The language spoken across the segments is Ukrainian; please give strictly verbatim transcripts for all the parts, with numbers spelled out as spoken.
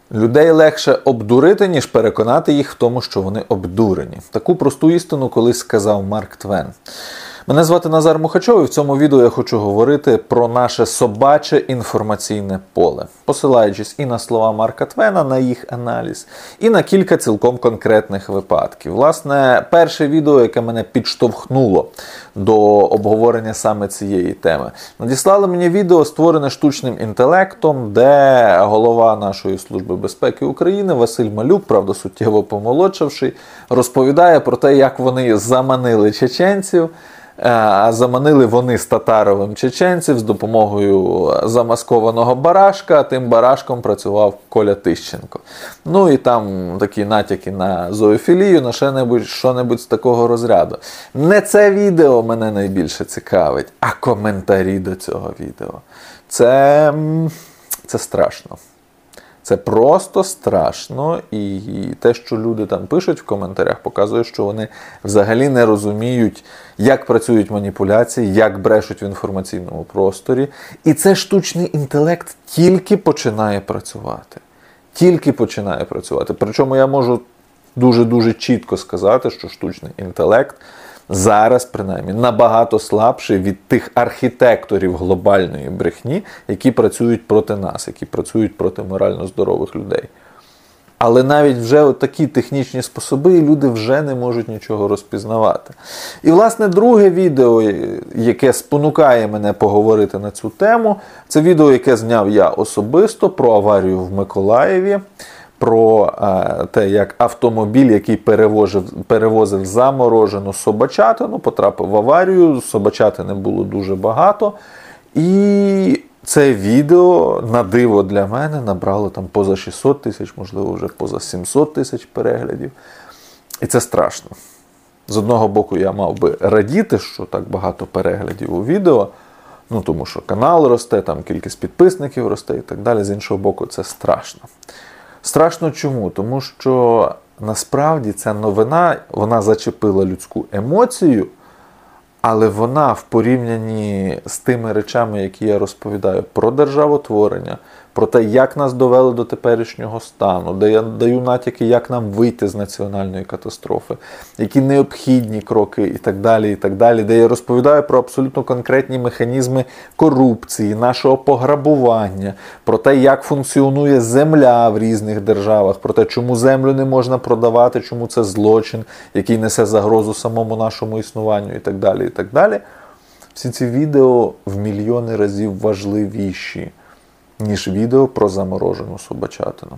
Людей легше обдурити, ніж переконати їх в тому, що вони обдурені. Таку просту істину колись сказав Марк Твен. Мене звати Назар Мухачов, і в цьому відео я хочу говорити про наше собаче інформаційне поле, посилаючись і на слова Марка Твена, на їх аналіз, і на кілька цілком конкретних випадків. Власне, перше відео, яке мене підштовхнуло до обговорення саме цієї теми. Надіслали мені відео, створене штучним інтелектом, де голова нашої Служби безпеки України Василь Малюк, правда суттєво помолодшавший, розповідає про те, як вони заманили чеченців. А заманили вони з Татаровим чеченців з допомогою замаскованого барашка, тим барашком працював Коля Тищенко. Ну і там такі натяки на зоофілію, на що-небудь з такого розряду. Не це відео мене найбільше цікавить, а коментарі до цього відео. Це, це страшно. Це просто страшно, і те, що люди там пишуть в коментарях, показує, що вони взагалі не розуміють, як працюють маніпуляції, як брешуть в інформаційному просторі. І це штучний інтелект тільки починає працювати. Тільки починає працювати. Причому я можу дуже-дуже чітко сказати, що штучний інтелект зараз, принаймні, набагато слабший від тих архітекторів глобальної брехні, які працюють проти нас, які працюють проти морально здорових людей. Але навіть вже от такі технічні способи, і люди вже не можуть нічого розпізнавати. І, власне, друге відео, яке спонукає мене поговорити на цю тему, це відео, яке зняв я особисто про аварію в Миколаєві, про е, те, як автомобіль, який перевозив, перевозив заморожену собачатину, потрапив в аварію, собачатини було дуже багато. І це відео, на диво для мене, набрало там поза шістсот тисяч, можливо вже поза сімсот тисяч переглядів. І це страшно. З одного боку, я мав би радіти, що так багато переглядів у відео, ну тому що канал росте, там кількість підписників росте і так далі. З іншого боку, це страшно. Страшно чому? Тому що насправді ця новина, вона зачепила людську емоцію, але вона в порівнянні з тими речами, які я розповідаю про державотворення, про те, як нас довели до теперішнього стану, де я даю натяки, як нам вийти з національної катастрофи, які необхідні кроки і так далі, і так далі, де я розповідаю про абсолютно конкретні механізми корупції, нашого пограбування, про те, як функціонує земля в різних державах, про те, чому землю не можна продавати, чому це злочин, який несе загрозу самому нашому існуванню і так далі, і так далі. Всі ці відео в мільйони разів важливіші, ніж відео про заморожену собачатину.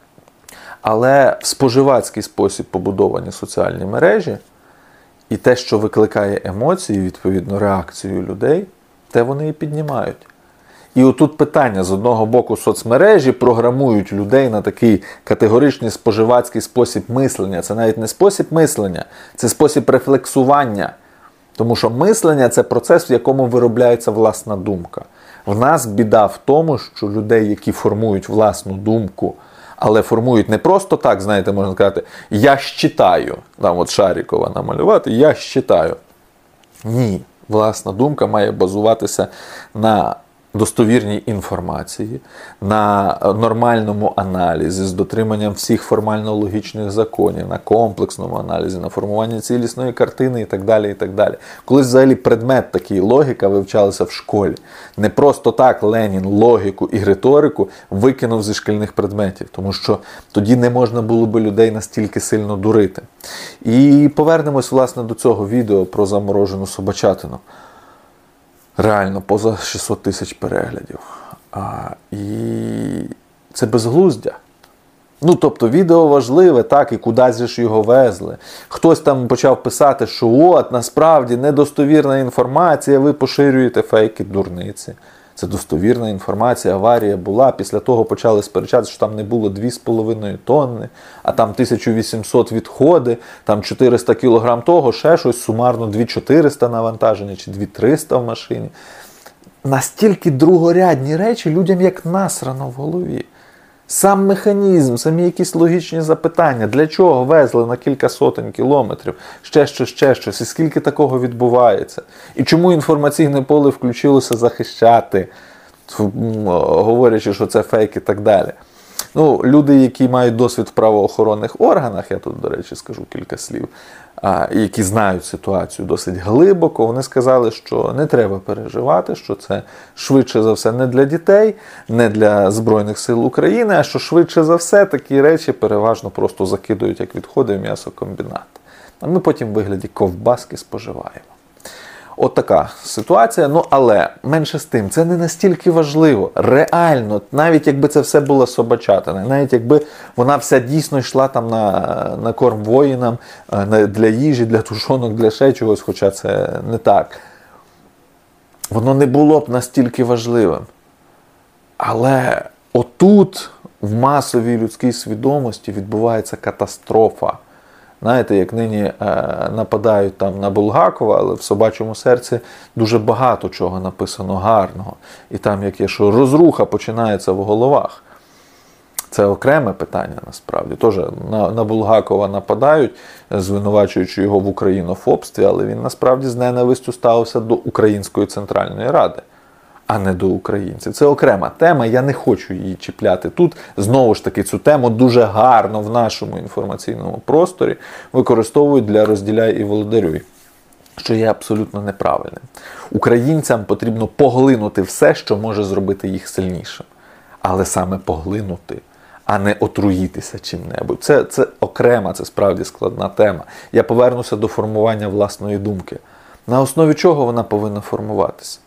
Але в споживацький спосіб побудовані соціальні мережі і те, що викликає емоції, відповідно реакцію людей, те вони і піднімають. І отут питання, з одного боку, соцмережі програмують людей на такий категоричний споживацький спосіб мислення. Це навіть не спосіб мислення, це спосіб рефлексування. Тому що мислення – це процес, в якому виробляється власна думка. В нас біда в тому, що людей, які формують власну думку, але формують не просто так, знаєте, можна сказати, я щитаю, там от Шарікова намалювати, я щитаю. Ні, власна думка має базуватися на достовірній інформації, на нормальному аналізі, з дотриманням всіх формально-логічних законів, на комплексному аналізі, на формуванні цілісної картини і так далі, і так далі. Колись взагалі предмет такий, логіка, вивчалася в школі. Не просто так Ленін логіку і риторику викинув зі шкільних предметів, тому що тоді не можна було би людей настільки сильно дурити. І повернемось, власне, до цього відео про заморожену собачатину. Реально, поза шістсот тисяч переглядів. А, і це безглуздя. Ну, тобто, відео важливе, так, і кудись ж його везли. Хтось там почав писати, що от, насправді, недостовірна інформація, ви поширюєте фейки, дурниці. Це достовірна інформація, аварія була. Після того почали сперечатися, що там не було дві з половиною тонни, а там тисяча вісімсот відходи, там чотириста кілограм того, ще щось, сумарно дві тисячі чотириста навантаження, чи дві тисячі триста в машині. Настільки другорядні речі людям як насрано в голові. Сам механізм, самі якісь логічні запитання, для чого везли на кілька сотень кілометрів, ще щось, ще щось, і скільки такого відбувається. І чому інформаційне поле включилося захищати, говорячи, що це фейк і так далі. Ну, люди, які мають досвід в правоохоронних органах, я тут, до речі, скажу кілька слів, а, які знають ситуацію досить глибоко, вони сказали, що не треба переживати, що це швидше за все не для дітей, не для Збройних сил України, а що швидше за все такі речі переважно просто закидують як відходи в м'ясокомбінат. А ми потім в вигляді ковбаски споживаємо. От така ситуація. Ну, але менше з тим, це не настільки важливо. Реально, навіть якби це все було собачатина, навіть якби вона вся дійсно йшла там на, на корм воїнам, для їжі, для тушонок, для ще чогось, хоча це не так. Воно не було б настільки важливим. Але отут, в масовій людській свідомості, відбувається катастрофа. Знаєте, як нині е, нападають там на Булгакова, але в «Собачому серці» дуже багато чого написано гарного. І там, як є, що розруха починається в головах. Це окреме питання, насправді. Тож на, на Булгакова нападають, звинувачуючи його в українофобстві, але він насправді з ненавистю ставився до Української Центральної Ради, а не до українців. Це окрема тема, я не хочу її чіпляти тут. Знову ж таки, цю тему дуже гарно в нашому інформаційному просторі використовують для «розділяй і володарюй», що є абсолютно неправильним. Українцям потрібно поглинути все, що може зробити їх сильнішим. Але саме поглинути, а не отруїтися чим-небудь. Це, це окрема, це справді складна тема. Я повернуся до формування власної думки. На основі чого вона повинна формуватися?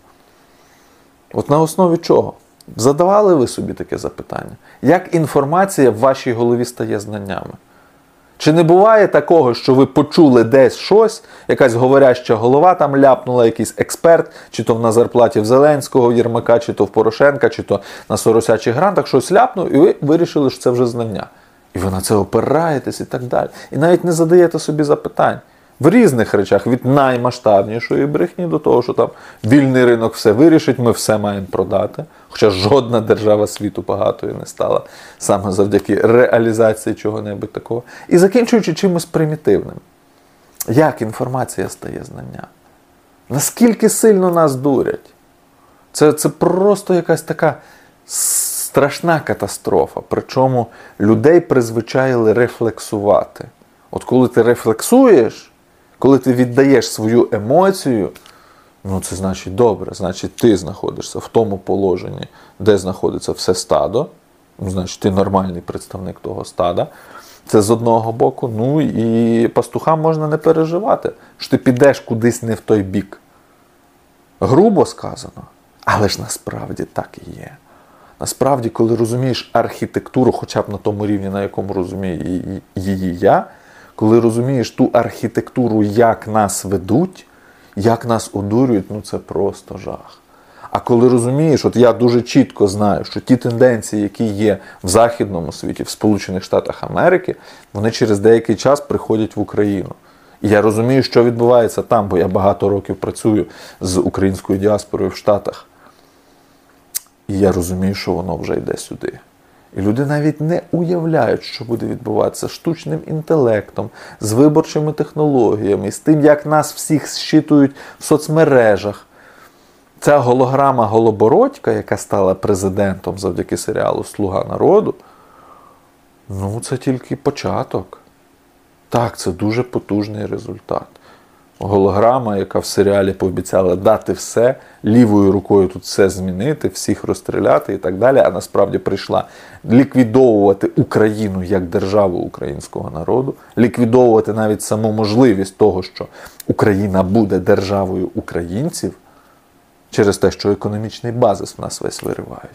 От на основі чого? Задавали ви собі таке запитання? Як інформація в вашій голові стає знаннями? Чи не буває такого, що ви почули десь щось, якась говоряща голова там ляпнула, якийсь експерт, чи то на зарплаті в Зеленського, в Єрмака, чи то в Порошенка, чи то на соросячих грантах, щось ляпнув, і ви вирішили, що це вже знання. І ви на це опираєтесь і так далі. І навіть не задаєте собі запитань. В різних речах, від наймасштабнішої брехні до того, що там вільний ринок все вирішить, ми все маємо продати. Хоча жодна держава світу багатою не стала саме завдяки реалізації чого-небудь такого. І закінчуючи чимось примітивним. Як інформація стає знанням? Наскільки сильно нас дурять? Це, це просто якась така страшна катастрофа. Причому людей призвичаїли рефлексувати. От коли ти рефлексуєш, коли ти віддаєш свою емоцію, ну це значить добре, значить ти знаходишся в тому положенні, де знаходиться все стадо, ну, значить ти нормальний представник того стада. Це з одного боку, ну і пастухам можна не переживати, що ти підеш кудись не в той бік. Грубо сказано, але ж насправді так і є. Насправді, коли розумієш архітектуру, хоча б на тому рівні, на якому розумію її я, коли розумієш ту архітектуру, як нас ведуть, як нас одурюють, ну це просто жах. А коли розумієш, от я дуже чітко знаю, що ті тенденції, які є в Західному світі, в Сполучених Штатах Америки, вони через деякий час приходять в Україну. І я розумію, що відбувається там, бо я багато років працюю з українською діаспорою в Штатах. І я розумію, що воно вже йде сюди. І люди навіть не уявляють, що буде відбуватися з штучним інтелектом, з виборчими технологіями, з тим, як нас всіх зчитують в соцмережах. Ця голограма Голобородька, яка стала президентом завдяки серіалу «Слуга народу», ну це тільки початок. Так, це дуже потужний результат. Голограма, яка в серіалі пообіцяла дати все, лівою рукою тут все змінити, всіх розстріляти і так далі, а насправді прийшла ліквідовувати Україну як державу українського народу, ліквідовувати навіть саму можливість того, що Україна буде державою українців, через те, що економічний базис в нас весь виривають.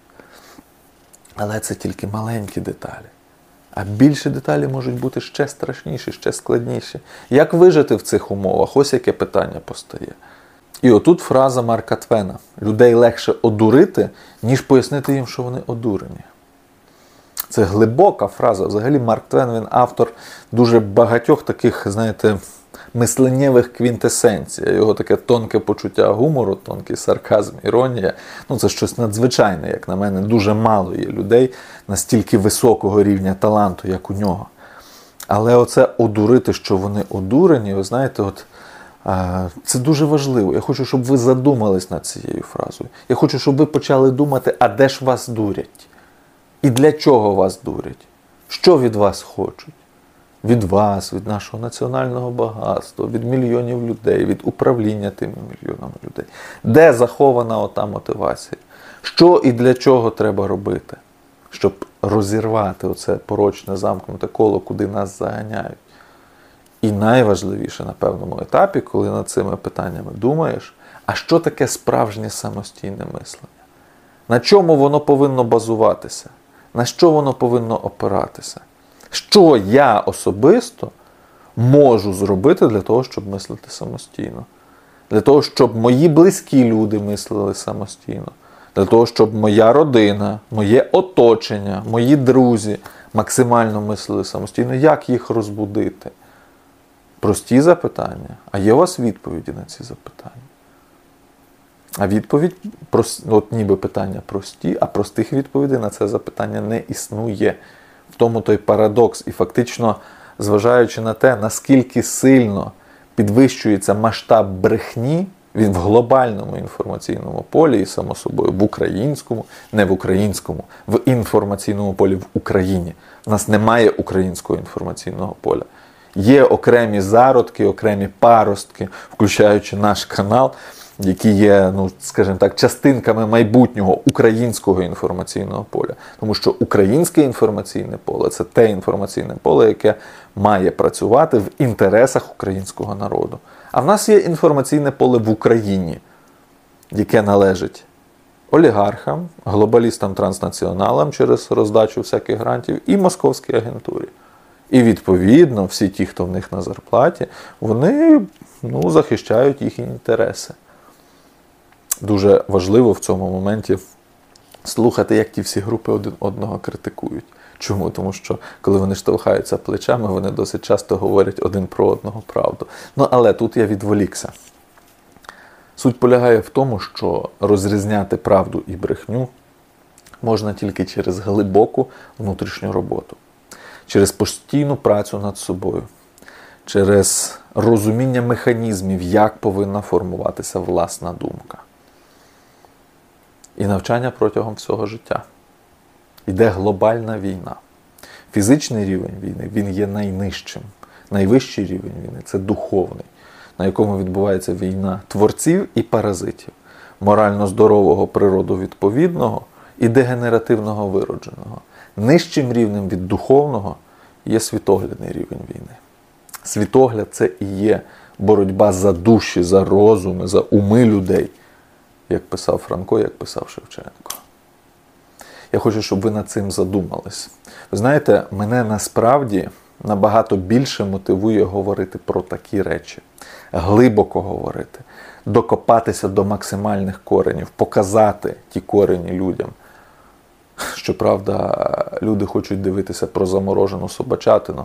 Але це тільки маленькі деталі. А більші деталі можуть бути ще страшніші, ще складніші. Як вижити в цих умовах? Ось яке питання постає. І отут фраза Марка Твена. Людей легше одурити, ніж пояснити їм, що вони одурені. Це глибока фраза. Взагалі Марк Твен, він автор дуже багатьох таких, знаєте, мисленнєвих квінтесенцій. Його таке тонке почуття гумору, тонкий сарказм, іронія. Ну, це щось надзвичайне, як на мене. Дуже мало є людей настільки високого рівня таланту, як у нього. Але оце одурити, що вони одурені, ви знаєте, от, а, це дуже важливо. Я хочу, щоб ви задумались над цією фразою. Я хочу, щоб ви почали думати, а де ж вас дурять? І для чого вас дурять? Що від вас хочуть? Від вас, від нашого національного багатства, від мільйонів людей, від управління тими мільйонами людей. Де захована ота мотивація? Що і для чого треба робити, щоб розірвати оце порочне замкнуте коло, куди нас заганяють? І найважливіше на певному етапі, коли над цими питаннями думаєш, а що таке справжнє самостійне мислення? На чому воно повинно базуватися? На що воно повинно опиратися? Що я особисто можу зробити для того, щоб мислити самостійно? Для того, щоб мої близькі люди мислили самостійно? Для того, щоб моя родина, моє оточення, мої друзі максимально мислили самостійно? Як їх розбудити? Прості запитання. А є у вас відповіді на ці запитання? А відповідь, от ніби питання прості, а простих відповідей на це запитання не існує. В тому той парадокс. І фактично, зважаючи на те, наскільки сильно підвищується масштаб брехні, він в глобальному інформаційному полі, і само собою в українському, не в українському, в інформаційному полі в Україні. У нас немає українського інформаційного поля. Є окремі зародки, окремі паростки, включаючи наш канал, які є, ну, скажімо так, частинками майбутнього українського інформаційного поля. Тому що українське інформаційне поле – це те інформаційне поле, яке має працювати в інтересах українського народу. А в нас є інформаційне поле в Україні, яке належить олігархам, глобалістам, транснаціоналам через роздачу всяких грантів і московській агентурі. І, відповідно, всі ті, хто в них на зарплаті, вони, ну, захищають їхні інтереси. Дуже важливо в цьому моменті слухати, як ті всі групи один одного критикують. Чому? Тому що, коли вони штовхаються плечами, вони досить часто говорять один про одного правду. Ну, але тут я відволікся. Суть полягає в тому, що розрізняти правду і брехню можна тільки через глибоку внутрішню роботу. Через постійну працю над собою, через розуміння механізмів, як повинна формуватися власна думка. І навчання протягом всього життя. Йде глобальна війна. Фізичний рівень війни, він є найнижчим. Найвищий рівень війни – це духовний, на якому відбувається війна творців і паразитів, морально здорового, природовідповідного і дегенеративного виродженого. Нижчим рівнем від духовного є світоглядний рівень війни. Світогляд – це і є боротьба за душі, за розуми, за уми людей, як писав Франко, як писав Шевченко. Я хочу, щоб ви над цим задумались. Ви знаєте, мене насправді набагато більше мотивує говорити про такі речі. Глибоко говорити, докопатися до максимальних коренів, показати ті корені людям. Щоправда, люди хочуть дивитися про заморожену собачатину,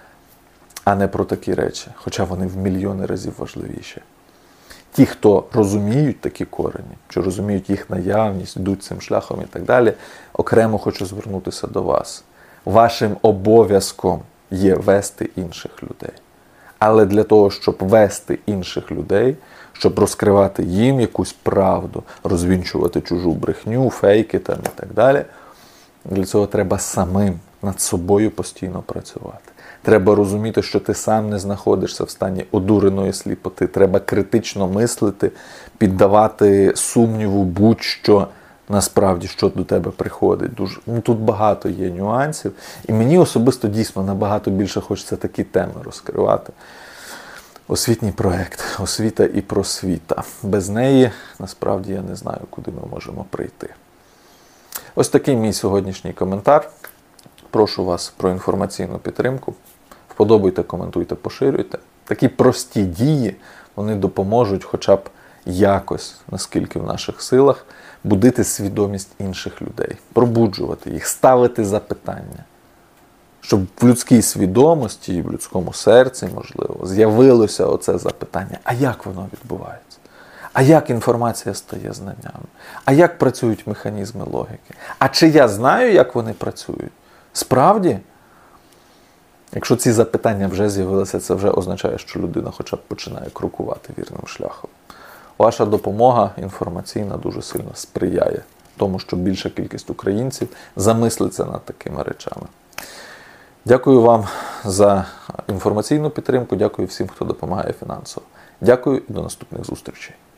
а не про такі речі, хоча вони в мільйони разів важливіші. Ті, хто розуміють такі корені, чи розуміють їх наявність, йдуть цим шляхом і так далі, окремо хочу звернутися до вас. Вашим обов'язком є вести інших людей. Але для того, щоб вести інших людей, щоб розкривати їм якусь правду, розвінчувати чужу брехню, фейки там і так далі, для цього треба самим над собою постійно працювати. Треба розуміти, що ти сам не знаходишся в стані одуреної сліпоти. Треба критично мислити, піддавати сумніву будь-що насправді, що до тебе приходить. Дуже, ну, тут багато є нюансів. І мені особисто дійсно набагато більше хочеться такі теми розкривати. Освітній проект, освіта і просвіта. Без неї, насправді, я не знаю, куди ми можемо прийти. Ось такий мій сьогоднішній коментар. Прошу вас про інформаційну підтримку. Вподобайте, коментуйте, поширюйте. Такі прості дії, вони допоможуть хоча б якось, наскільки в наших силах, будити свідомість інших людей, пробуджувати їх, ставити запитання. Щоб в людській свідомості, в людському серці, можливо, з'явилося оце запитання. А як воно відбувається? А як інформація стає знаннями? А як працюють механізми логіки? А чи я знаю, як вони працюють? Справді? Якщо ці запитання вже з'явилися, це вже означає, що людина хоча б починає крокувати вірним шляхом. Ваша допомога інформаційна дуже сильно сприяє тому, що більша кількість українців замислиться над такими речами. Дякую вам за інформаційну підтримку, дякую всім, хто допомагає фінансово. Дякую і до наступних зустрічей.